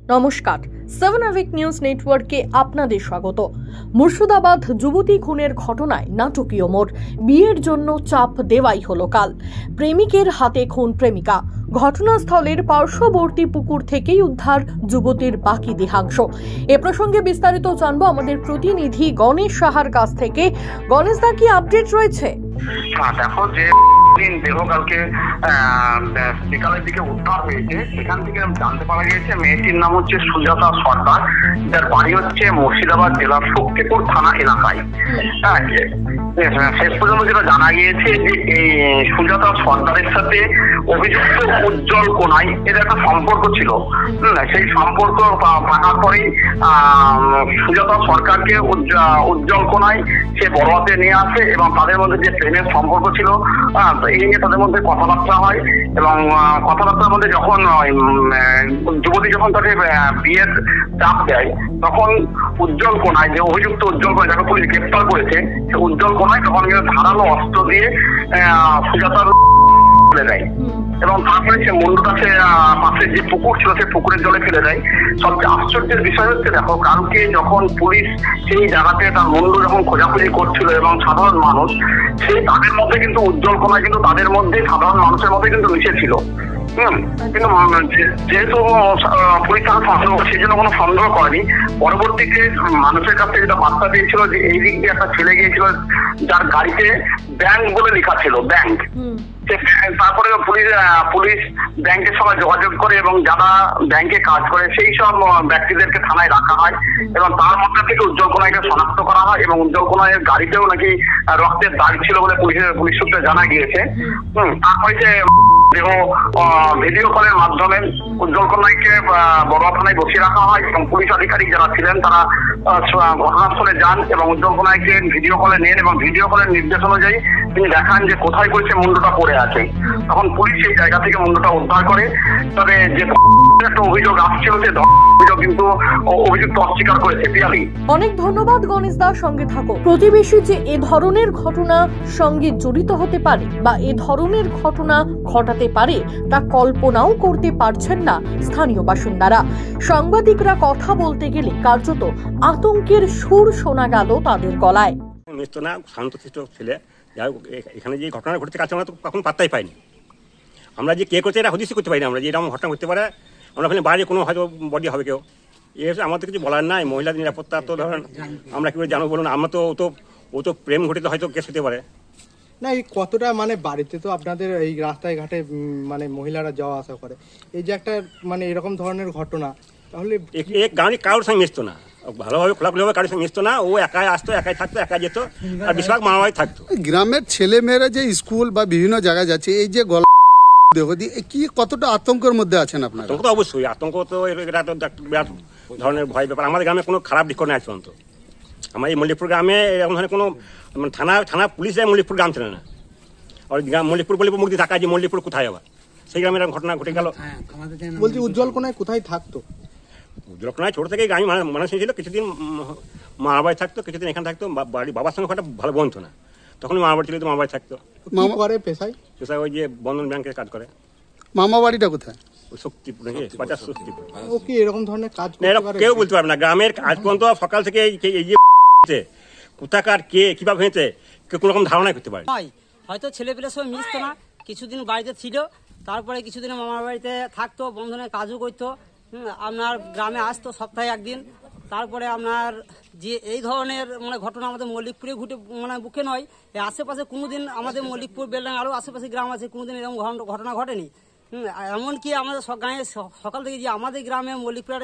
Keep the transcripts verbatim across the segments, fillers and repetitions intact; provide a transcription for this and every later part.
নমস্কার, seven Avik news নেটওয়ার্কে আপনাদের স্বাগত। মুর্শিদাবাদ যুবতী খুনের ঘটনায় নাটকীয় মোড়। বিয়ের জন্য চাপ দেওয়াই হলো কাল। প্রেমিকের হাতে খুন প্রেমিকা। ঘটনাস্থলের পার্শ্ববর্তী পুকুর থেকেই উদ্ধার যুবতীর বাকি দেহাংশ। এ প্রসঙ্গে বিস্তারিত জানবো আমাদের প্রতিনিধি গণেশ সাহার কাছ থেকে। গণেশ দা, কি আপডেট রয়েছে? দেখো, যে দেহ কালকে বিকালের দিকে উদ্ধার হয়েছে, সেখান থেকে জানতে পারা গিয়েছে মেয়েটির নাম হচ্ছে সুজাতা সরকার, যার বাড়ি হচ্ছে মুর্শিদাবাদ জেলার শক্তিপুর থানা এলাকায়। শেষ পর্যন্ত যেটা জানা গিয়েছে যে এই সুজাতা সরকারের সাথে অভিযুক্ত উজ্জ্বল কোনাই এর একটা সম্পর্ক ছিল। সেই সম্পর্ক থাকার পরেই সুজাতা সরকারকে উজ্জ্বল কোনাই সে বড় হাতে নিয়ে আসে এবং তাদের মধ্যে যে প্রেমের সম্পর্ক ছিল এই নিয়ে তাদের মধ্যে কথাবার্তা হয়। এবং কথাবার্তার মধ্যে যখন যুবতী যখন তাকে বিয়ের চাপ দেয়, তখন উজ্জ্বল কোনাই, যে অভিযুক্ত উজ্জ্বল কোনাই যাকে পুলিশ গ্রেপ্তার করেছে, সে উজ্জ্বল কোনাই তখন কিন্তু ধারালো অস্ত্র দিয়ে সুজাতার ফেলে দেয় এবং তারপরে সে মুন্ডুটা সে পাশের যে পুকুর ছিল সে পুকুরের জলে ফেলে দেয়। সবচেয়ে আশ্চর্যের বিষয় হচ্ছে, দেখো, কালকে যখন পুলিশ সেই জায়গাতে তার মুন্ডু যখন খোঁজাখুঁজি করছিল এবং সাধারণ মানুষ, সেই তাদের মধ্যে কিন্তু উজ্জ্বল কোনাই কিন্তু তাদের মধ্যে সাধারণ মানুষের মধ্যে কিন্তু মিশেছিল। হম কিন্তু যেহেতু পুলিশ তাকে সন্দেহ, সেই জন্য কোনো সন্দেহ করেনি। পরবর্তীতে মানুষের কাছ থেকে যেটা বার্তা পেয়েছিল যে এই দিক দিয়ে একটা ছেলে গিয়েছিল যার গাড়িতে ব্যাংক বলে লেখা ছিল, ব্যাংক। তারপরে পুলিশ পুলিশ ব্যাংকের সঙ্গে যোগাযোগ করে এবং যারা ব্যাংকে কাজ করে সেই সব ব্যক্তিদেরকে থানায় রাখা হয় এবং তার মধ্যে থেকে উজ্জ্বল কোনাইকে শনাক্ত করা হয় এবং উজ্জ্বল কোনাইয়ের গাড়িতেও নাকি রক্তের দাগ ছিল বলে পুলিশের পুলিশ সূত্রে জানা গিয়েছে। হম তারপরে যে দেহ ভিডিও কলের মাধ্যমে উজ্জ্বল কোনাইকে বড় থানায় বসিয়ে রাখা হয় এবং পুলিশ আধিকারিক যারা ছিলেন তারা ঘটনাস্থলে যান এবং উজ্জ্বল কোনাইকে ভিডিও কলে নেন এবং ভিডিও কলের নির্দেশ অনুযায়ী তিনি দেখান যে কোথায় করেছে মুন্ডুটা পড়ে আছে। তখন পুলিশ সেই জায়গা থেকে মুন্ডুটা উদ্ধার করে। তবে যে একটা অভিযোগ আসছিল সে অভিযোগ কিন্তু অভিযুক্ত অস্বীকার করেছে। পিয়ালি, অনেক ধন্যবাদ গণেশ দার সঙ্গে থাকো। প্রতিবেশী যে এ ধরনের ঘটনা সঙ্গে জড়িত হতে পারে বা এ ধরনের ঘটনা ঘটাতে পারে তা কল্পনাও করতে পারছেন না স্থানীয় বাসিন্দারা। সাংবাদিকরা কথা বলতে গেলে কার্যত আতঙ্কের সুর শোনা গেল তাদের গলায়। শান্তশিষ্ট ছেলে, যাই হোক, এখানে যে ঘটনা ঘটতে কাছে আমরা তো কখনো পাত্তাই পাইনি। আমরা যে কে করতে এটা হদিশই করতে পারি না আমরা যে এরকম ঘটনা ঘটতে পারে। আমরা ওখানে বাইরে কোনো হয়তো বডি হবে কেউ, এ আমাদের কিছু বলার নাই। মহিলাদের নিরাপত্তা তো ধরেন আমরা কি করে জানবো বলুন? আমরা তো ও তো ও তো প্রেম ঘটিতে হয়তো কেস হতে পারে না। এই কতটা মানে বাড়িতে তো আপনাদের এই রাস্তায় ঘাটে মানে মহিলারা যাওয়া আসা করে, এই যে একটা মানে এরকম ধরনের ঘটনা, তাহলে গাড়ি কারোর সঙ্গে মিশতো না, ভালোভাবে খোলাখুলিভাবে কারোর সঙ্গে মিশতো না। ও একাই আসতো, একাই থাকতো, একাই যেত, আর বেশিরভাগ মামাবাড়ি থাকতো। গ্রামের ছেলে মেয়েরা যে স্কুল বা বিভিন্ন জায়গায় যাচ্ছে, এই যে গলা দেহ দিয়ে কি কতটা আতঙ্কের মধ্যে আছেন আপনারা? আতঙ্ক তো অবশ্যই, আতঙ্ক তো এটা তো বিরাট ধরনের ভয় ব্যাপার। আমাদের গ্রামে কোনো খারাপ দিক নেই পর্যন্ত। আমার এই মল্লিকপুর গ্রামে এরকম ধরনের কোনো থানা থানা পুলিশ যায় মল্লিকপুর গ্রাম ছিল না। আর গ্রাম মল্লিকপুর বলে মুক্তি থাকা যে মল্লিকপুর কোথায় আবার সেই গ্রামে এরকম ঘটনা ঘটে গেল। বলছি উজ্জ্বল কোনাই কোথায় থাকতো? উজ্জ্বল কোনাই ছোট থেকে গ্রামে মানুষ ছিল, কিছুদিন মা বাড়ি থাকতো, কিছুদিন এখানে থাকতো। বাড়ি বাবার সঙ্গে একটা ভালো বন্ধু না, তখন মা বাড়ি ছিল, তো মা বাড়ি থাকতো। মামা করে পেশায় পেশায় ওই যে বন্ধন ব্যাংকের কাজ করে। মামা বাড়িটা কোথায়? শক্তিপুর নাকি পঞ্চাশ শক্তিপুর। ও কি এরকম ধরনের কাজ কেউ বলতে পারবে না গ্রামের। আজ পর্যন্ত সকাল থেকে এই যে কোথাকার কে কিভাবে হয়েছে কেউ কোনো রকম ধারণাই করতে পারে। হয়তো ছেলেপেলের সঙ্গে মিশতো না, কিছুদিন বাড়িতে ছিল, তারপরে কিছুদিন মামার বাড়িতে থাকতো, বন্ধনের কাজও করতো। আপনার গ্রামে আসতো সপ্তাহে একদিন। তারপরে আপনার যে এই ধরনের মানে ঘটনা আমাদের মল্লিকপুরে ঘটে মানে বুকে নয়, এই আশেপাশে কোনোদিন আমাদের মল্লিকপুর বেলডাঙ্গা আরও আশেপাশে গ্রাম আছে, কোনোদিন এরকম ঘটনা ঘটেনি। এমনকি আমাদের গাঁয়ে সকাল থেকে যে আমাদের গ্রামে মল্লিকপুরে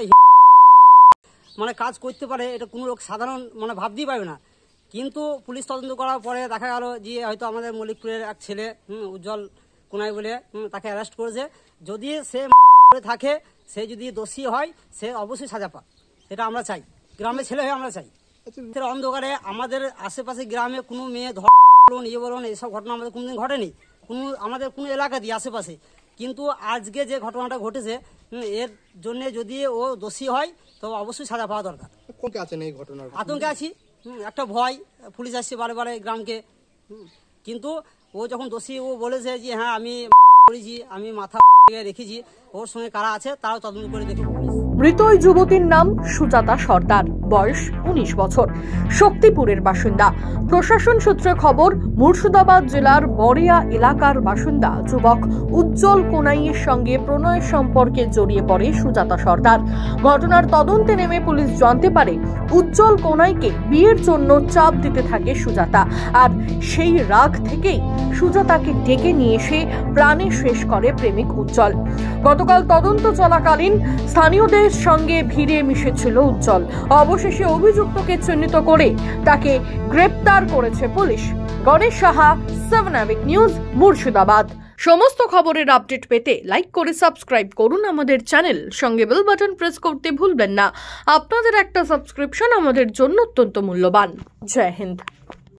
মানে কাজ করতে পারে এটা কোনো লোক সাধারণ মানে ভাবতেই পারবে না। কিন্তু পুলিশ তদন্ত করার পরে দেখা গেল যে হয়তো আমাদের মল্লিকপুরের এক ছেলে উজ্জ্বল কোনাই বলে তাকে অ্যারেস্ট করেছে। যদি সে থাকে, সে যদি দোষী হয়, সে অবশ্যই সাজা পাক, এটা আমরা চাই। গ্রামের ছেলে হয়ে আমরা চাই। অন্ধকারে আমাদের আশেপাশে গ্রামে কোনো মেয়ে ধর বলুন ইয়ে বলুন এইসব ঘটনা আমাদের কোনোদিন ঘটেনি, কোনো আমাদের কোনো এলাকা দিয়ে আশেপাশে। কিন্তু আজকে যে ঘটনাটা ঘটেছে এর জন্য যদি ও দোষী হয় তো অবশ্যই সাজা পাওয়া দরকার। আতঙ্কে আছি, একটা ভয়, পুলিশ আসছে বারে বারে গ্রামকে। কিন্তু ও যখন দোষী ও বলেছে যে হ্যাঁ আমি করেছি, আমি মাথা রেখেছি, ওর সঙ্গে কারা আছে তারাও তদন্ত করে দেখে পুলিশ। মৃত ওই যুবতীর নাম সুজাতা সর্দার, বয়স উনিশ বছর, শক্তিপুরের বাসিন্দা। প্রশাসন সূত্রে খবর, মুর্শিদাবাদ জেলার বড়িয়া এলাকার বাসিন্দা যুবক উজ্জ্বল কোনাইয়ের সঙ্গে প্রণয় সম্পর্কে জড়িয়ে পড়ে সুজাতা সর্দার। ঘটনার তদন্তে নেমে পুলিশ জানতে পারে উজ্জ্বল কোনাইকে বিয়ের জন্য চাপ দিতে থাকে সুজাতা, আর সেই রাগ থেকেই সুজাতাকে ডেকে নিয়ে এসে প্রাণে শেষ করে প্রেমিক উজ্জ্বল। গতকাল তদন্ত চলাকালীন স্থানীয়দের সঙ্গে ভিড়ে মিশেছিল উজ্জ্বল। অবশেষে অভিযুক্তকে চিহ্নিত করে তাকে গ্রেপ্তার করেছে পুলিশ। Ganesh Saha, seven Avik news, Murshidabad. সমস্ত খবরের আপডেট পেতে লাইক করে সাবস্ক্রাইব করুন আমাদের চ্যানেল, সঙ্গে বেল বাটন প্রেস করতে ভুলবেন না। আপনাদের একটা সাবস্ক্রিপশন আমাদের জন্য অত্যন্ত মূল্যবান। জয় হিন্দ।